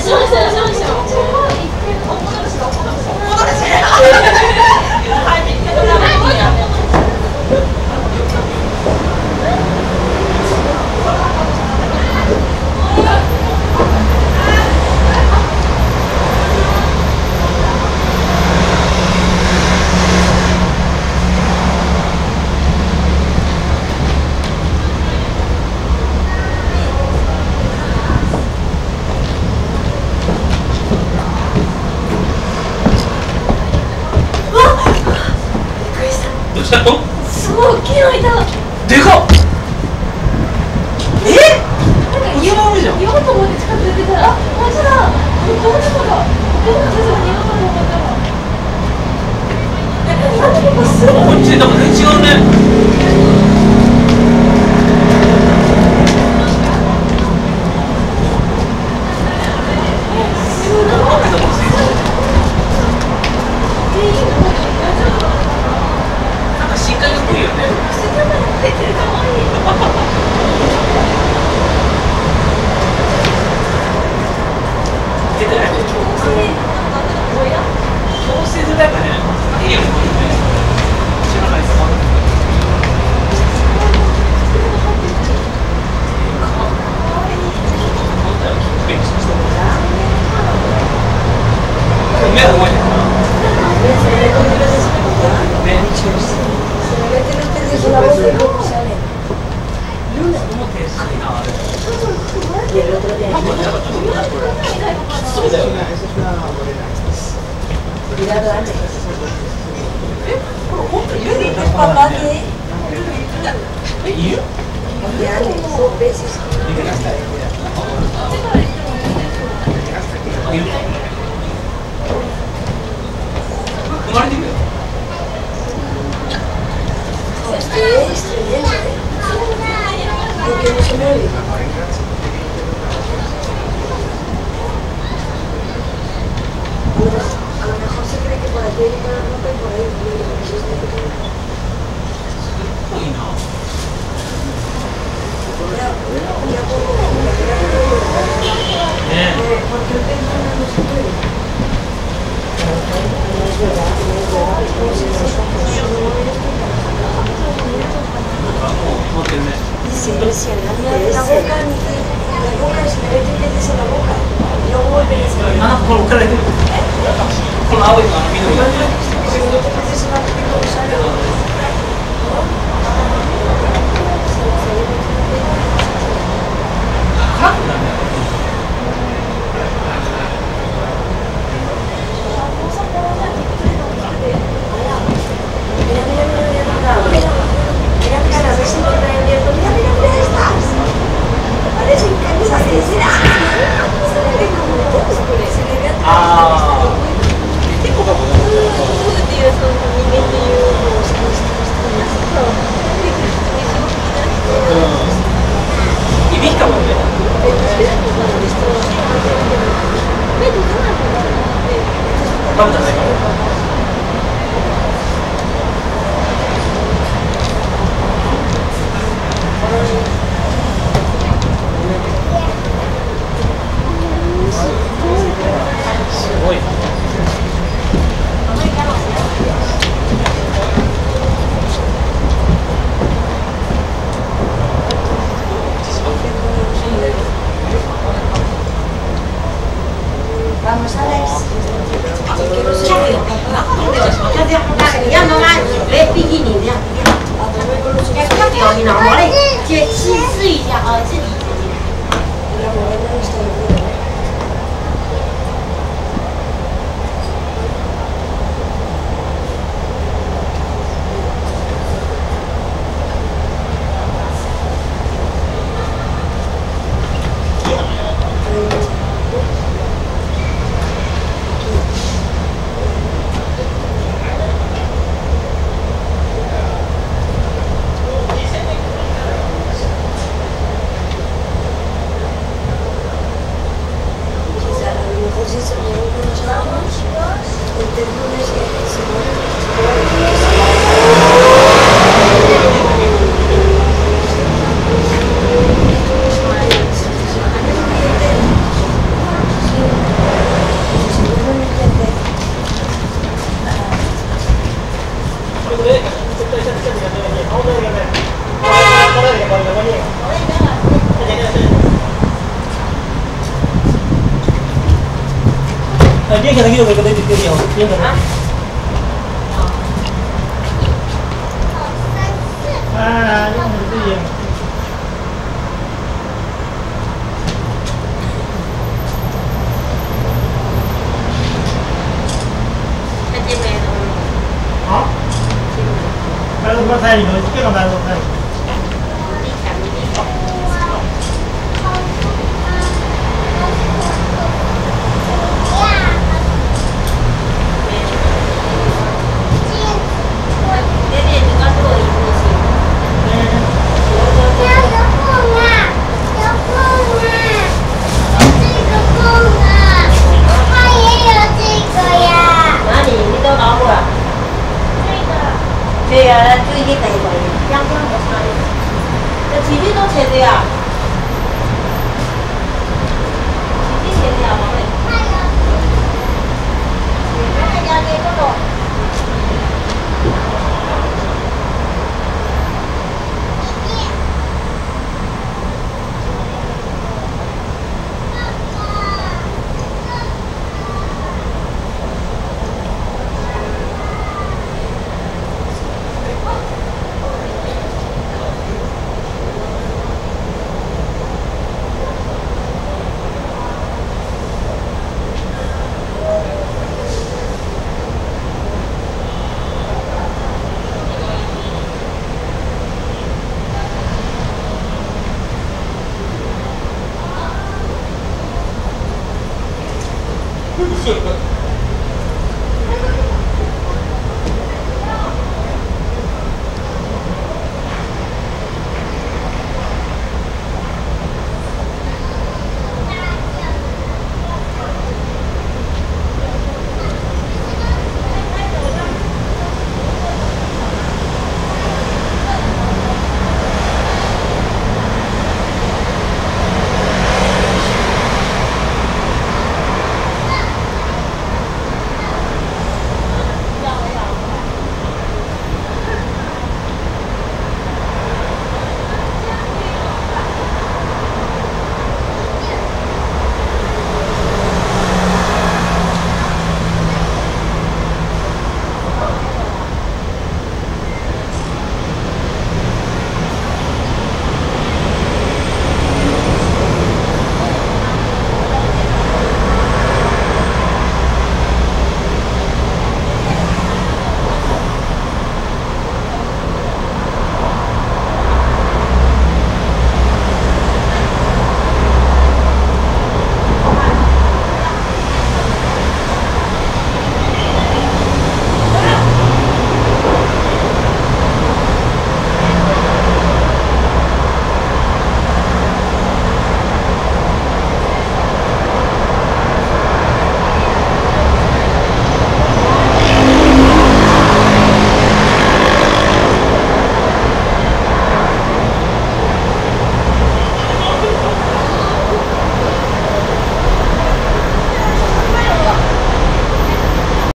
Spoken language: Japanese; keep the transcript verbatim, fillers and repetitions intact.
すごい大きいのいた。 でかっ。え？ なんか言おうじゃん。言おうと思って近づいてたら、あ、本当だ。どういうことだ。どういうことだ。言おうと思ったら。なんかすごい。 こっちなんか全然違うね。なんか深海っぽいよね。 出てるかわいい。 出てない。調整でなんかね、いいよね。知らないですか。目は動いてるかな。生まれてくるよ。いいな。ね。 Es impresionante. La boca, ni que la boca es que te metes en la boca y luego vuelves a salir. Ah, con cara de con agua y con vino. Cuando te metes en la boca y luego sale. Vamos, Alex. Que no se ve. Ya no la ve比基尼这样。哎，不要掉你脑毛嘞，姐细试一下啊，这里。 今天可能又会跟你丢掉，今天可能。啊，用很对呀。 看见没有？ 好。还有什么菜？有各种菜都菜。 对呀，那就一点可以可以，两两个差的。这体力都切的呀，体力切的呀，宝贝。你看人家那个咯。